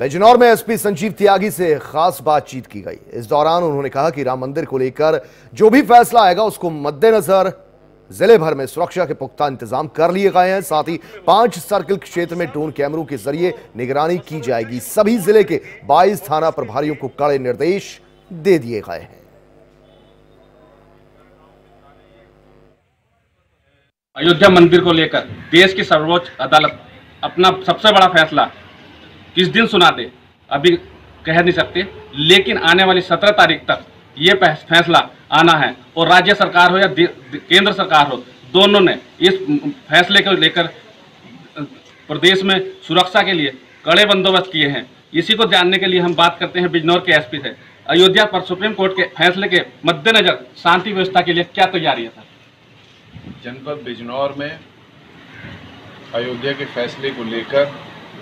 बिजनौर में एसपी संजीव त्यागी से खास बातचीत की गई। इस दौरान उन्होंने कहा कि राम मंदिर को लेकर जो भी फैसला आएगा उसको मद्देनजर जिले भर में सुरक्षा के पुख्ता इंतजाम कर लिए गए हैं। साथ ही 5 सर्किल क्षेत्र में ड्रोन कैमरों के जरिए निगरानी की जाएगी। सभी जिले के 22 थाना प्रभारियों को कड़े निर्देश दे दिए गए हैं। अयोध्या मंदिर को लेकर देश की सर्वोच्च अदालत अपना सबसे बड़ा फैसला किस दिन सुना दे अभी कह नहीं सकते, लेकिन आने वाली 17 तारीख तक ये फैसला आना है। और राज्य सरकार हो या केंद्र सरकार हो, दोनों ने इस फैसले को लेकर प्रदेश में सुरक्षा के लिए कड़े बंदोबस्त किए हैं। इसी को जानने के लिए हम बात करते हैं बिजनौर के एसपी से। अयोध्या पर सुप्रीम कोर्ट के फैसले के मद्देनजर शांति व्यवस्था के लिए क्या तैयारी है सर? जनपद बिजनौर में अयोध्या के फैसले को लेकर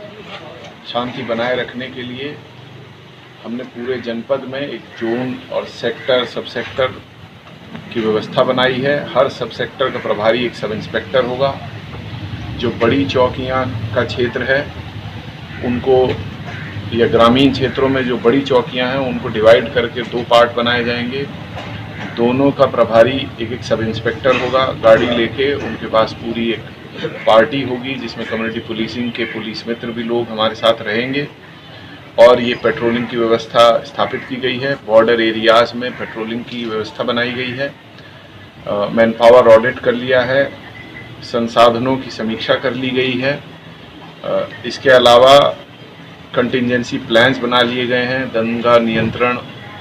शांति बनाए रखने के लिए हमने पूरे जनपद में एक जोन और सेक्टर सब सेक्टर की व्यवस्था बनाई है। हर सब सेक्टर का प्रभारी एक सब इंस्पेक्टर होगा। जो बड़ी चौकियां का क्षेत्र है उनको, या ग्रामीण क्षेत्रों में जो बड़ी चौकियां हैं उनको डिवाइड करके 2 पार्ट बनाए जाएंगे। दोनों का प्रभारी एक सब इंस्पेक्टर होगा। गाड़ी लेके उनके पास पूरी एक पार्टी होगी जिसमें कम्युनिटी पुलिसिंग के पुलिस मित्र भी लोग हमारे साथ रहेंगे। और ये पेट्रोलिंग की व्यवस्था स्थापित की गई है। बॉर्डर एरियाज़ में पेट्रोलिंग की व्यवस्था बनाई गई है। मैन पावर ऑडिट कर लिया है। संसाधनों की समीक्षा कर ली गई है। इसके अलावा कंटिजेंसी प्लान्स बना लिए गए हैं। दंगा नियंत्रण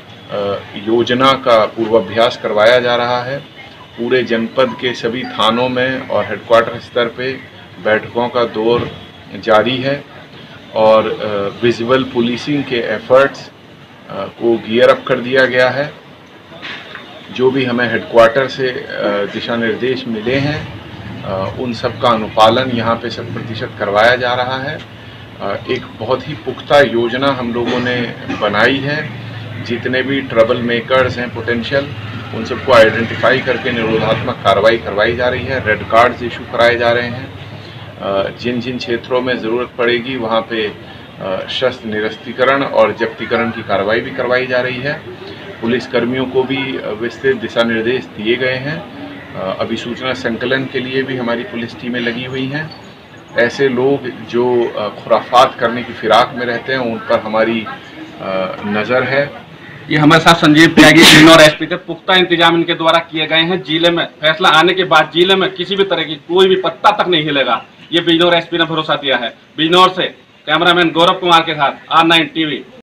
योजना का पूर्वाभ्यास करवाया जा रहा है। पूरे जनपद के सभी थानों में और हेडक्वार्टर स्तर पे बैठकों का दौर जारी है। और विजुअल पुलिसिंग के एफर्ट्स को गियर अप कर दिया गया है। जो भी हमें हेडक्वार्टर से दिशा निर्देश मिले हैं उन सब का अनुपालन यहाँ पे 100% करवाया जा रहा है। एक बहुत ही पुख्ता योजना हम लोगों ने बनाई है। जितने भी ट्रबल मेकर्स हैं पोटेंशियल, उन सबको आइडेंटिफाई करके निरोधात्मक कार्रवाई करवाई जा रही है। रेड कार्ड्स इशू कराए जा रहे हैं। जिन जिन क्षेत्रों में ज़रूरत पड़ेगी वहाँ पे शस्त्र निरस्तीकरण और जब्तीकरण की कार्रवाई भी करवाई जा रही है। पुलिस कर्मियों को भी विस्तृत दिशा निर्देश दिए गए हैं। अभिसूचना संकलन के लिए भी हमारी पुलिस टीमें लगी हुई हैं। ऐसे लोग जो खुराफात करने की फिराक में रहते हैं उन पर हमारी नज़र है। ये हमारे साथ संजीव त्यागी बिजनौर एसपी थे। पुख्ता इंतजाम इनके द्वारा किए गए हैं। जिले में फैसला आने के बाद जिले में किसी भी तरह की कोई भी पत्ता तक नहीं हिलेगा, ये बिजनौर एसपी ने भरोसा दिया है। बिजनौर से कैमरामैन गौरव कुमार के साथ R9 TV।